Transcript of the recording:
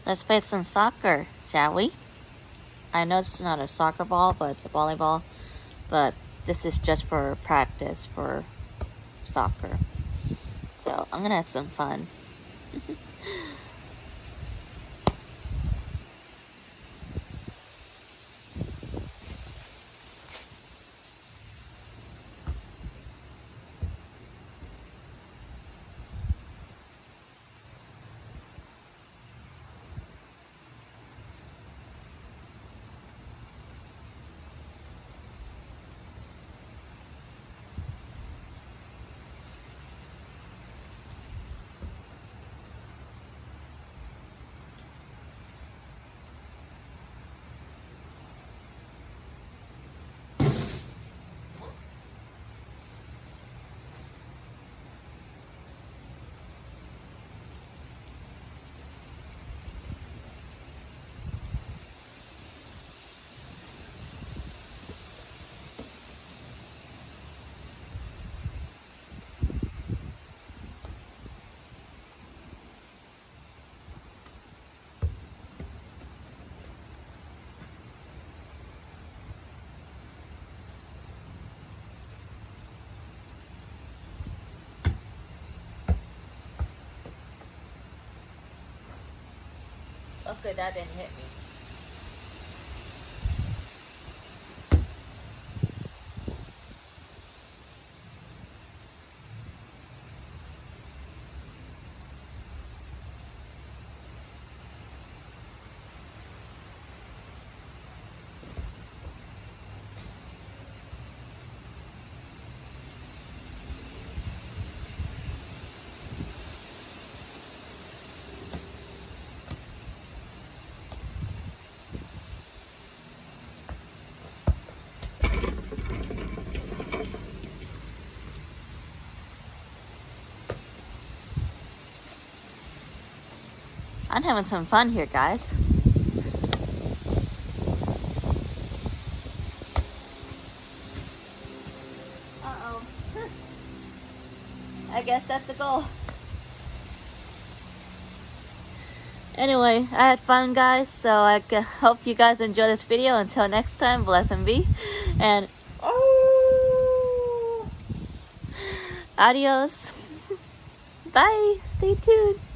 Let's play some soccer, shall we? I know it's not a soccer ball, but it's a volleyball. But this is just for practice for soccer. So I'm gonna have some fun. Okay, that didn't hit me. I'm having some fun here, guys. Uh-oh. I guess that's the goal. Anyway, I had fun, guys, so I hope you guys enjoy this video. Until next time, bless and be. And adios. Bye. Stay tuned.